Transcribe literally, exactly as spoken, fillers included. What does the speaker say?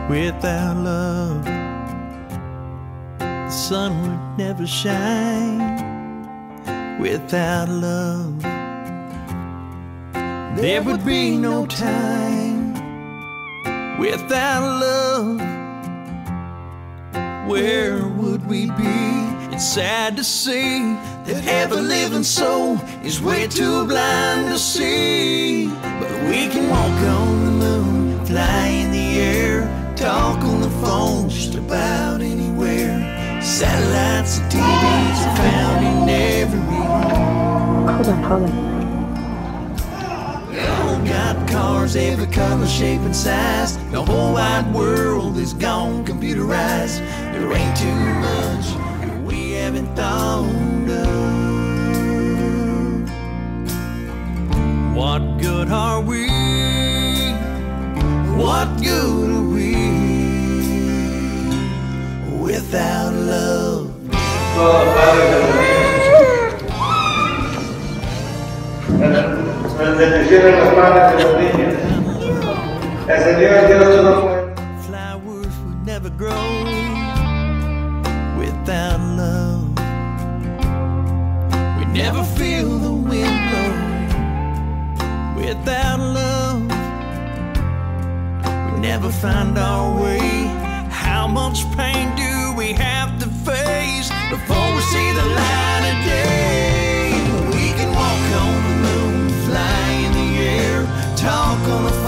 Without love, the sun would never shine. Without love, there would be no time. Without love, where would we be? It's sad to see that every living soul is way too blind to see. But we can walk on the moon, fly in the air, talk on the phone just about anywhere. Satellites and T Vs are found in every home. Hold on, hold on. We all got cars, every color, shape, and size. The whole wide world is gone computerized. There ain't too much that we haven't thought of. What good are we? What good are we without love? Todos los padres de los niños. Bendecieron los padres de los niños. El Señor Dios no puede. Flowers would never grow without love. We never feel the wind blow without love. We never find our way. How much pain do we have to face before we see the light of day? We can walk on the moon, fly in the air, talk on the